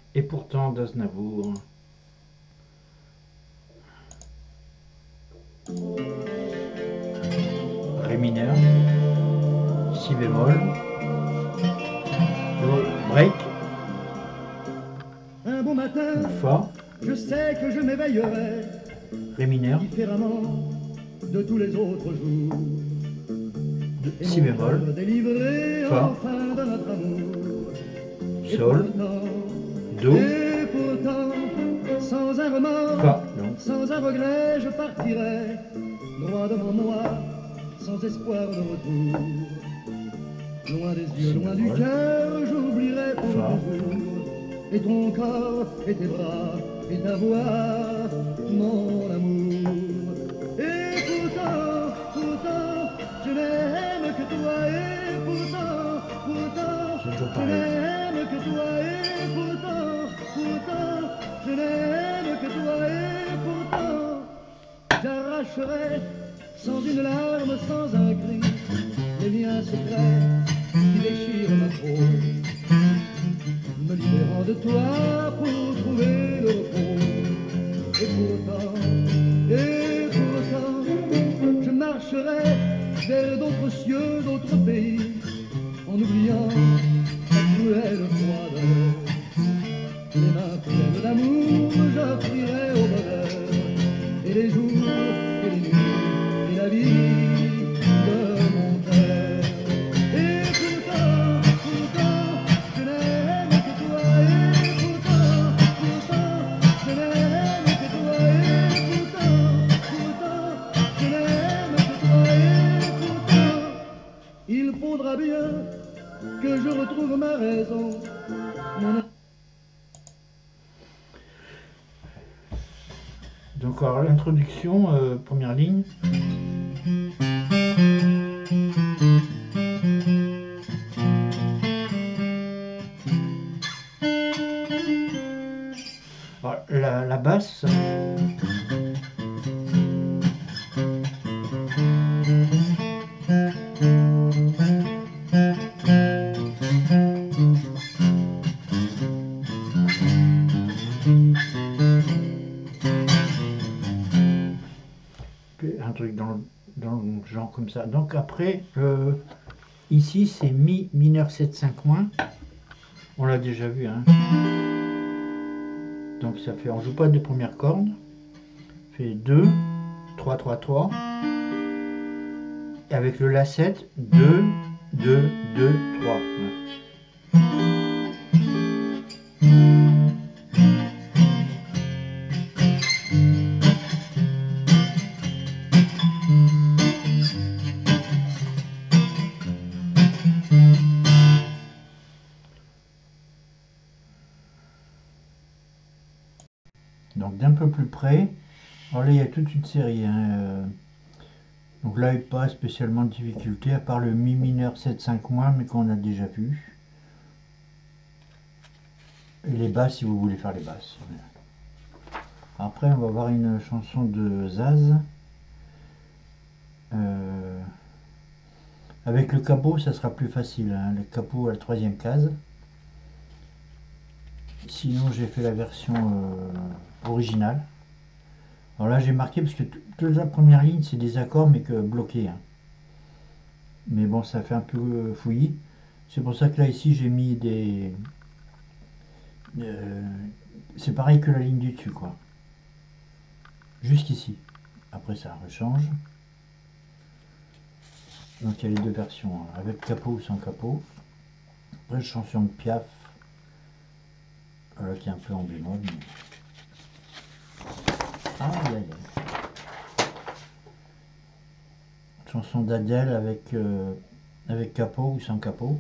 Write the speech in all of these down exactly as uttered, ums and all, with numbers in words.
Et pourtant d'Aznavour. Ré mineur, si bémol, do, break, Un bon matin, fa, je sais que je m'éveillerai ré mineur, différemment de tous les autres jours. Et si mon bémol, cœur délivré fa, enfin de notre amour. Et sol, pourtant, do, et pourtant, sans un remords, fa, donc, sans un regret, je partirai droit devant moi, sans espoir de retour. Loin des yeux, si loin du bémol, cœur, j'oublierai pour fa, toujours. Et ton corps, et tes bras, et ta voix, mon amour. Et pourtant, pourtant, je n'aime que toi. Et pourtant, pourtant, c'est toujours je pareil. n'aime que toi. Et pourtant, pourtant, je n'aime que toi. Et pourtant, j'arracherai sans une larme, sans un cri, les liens secrets qui déchirent ma peau, me libérant de toi pour trouver le repos. Et pourtant, et pourtant, je marcherai vers d'autres cieux, d'autres pays, en oubliant la cruelle froideur. Les mains pleines d'amour, j'offrirai au bonheur, et les jours, et les nuits, et la vie de mon cœur. Et pourtant, pourtant, je n'aime que toi. Et pourtant, pourtant, je n'aime que toi. Et pourtant, pourtant, je n'aime que toi. Et pourtant, il faudra bien que je retrouve ma raison, mon Donc alors l'introduction, euh, première ligne. Alors, la, la basse. Un truc dans le, dans le genre comme ça. Donc après, euh, ici c'est mi mineur sept cinq moins. On l'a déjà vu, hein. Donc ça fait, on joue pas de première corde. Fait deux, trois, trois, trois. Et avec le la sept, deux, deux, deux, trois. Ouais. Donc d'un peu plus près, alors là il y a toute une série, hein, euh, donc là il n'y a pas spécialement de difficulté à part le mi mineur sept cinq moins mais qu'on a déjà vu, et les basses si vous voulez faire les basses. Après on va voir une chanson de Zaz, euh, avec le capot ça sera plus facile, hein, le capot à la troisième case. Sinon j'ai fait la version euh, originale. Alors là j'ai marqué parce que toute la première ligne c'est des accords mais que bloqués, hein. Mais bon ça fait un peu fouillis. C'est pour ça que là ici j'ai mis des... Euh, c'est pareil que la ligne du dessus quoi. Jusqu'ici. Après ça rechange. Donc il y a les deux versions, hein, avec capot ou sans capot. Après chanson de Piaf. Voilà qui est un peu en bémol. Mais... Ah aïe aïe. Chanson d'Adèle avec, euh, avec capot ou sans capot.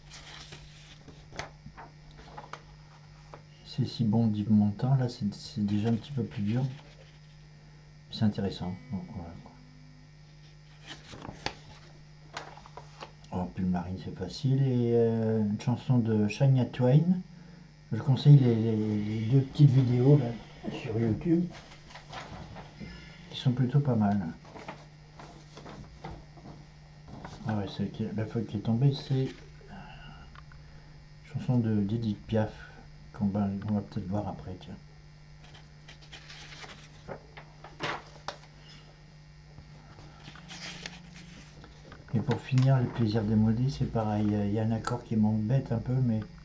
C'est si bon d'Yves Montand, là c'est déjà un petit peu plus dur. C'est intéressant. Donc, voilà, quoi. Oh, Pull Marine c'est facile. Et euh, une chanson de Shania Twain. Je conseille les, les, les deux petites vidéos là, sur YouTube qui sont plutôt pas mal. Ah ouais, la feuille qui est tombée, c'est chanson de d'Edith Piaf, qu'on va, on va peut-être voir après, tiens. Et pour finir, les plaisirs démodés, c'est pareil. Il y a un accord qui m'embête un peu, mais